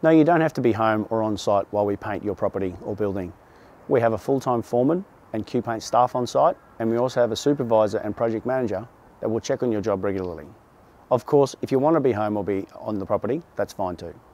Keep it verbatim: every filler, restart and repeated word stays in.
No, you don't have to be home or on site while we paint your property or building. We have a full-time foreman and QPaint staff on site, and we also have a supervisor and project manager that will check on your job regularly. Of course, if you want to be home or be on the property, that's fine too.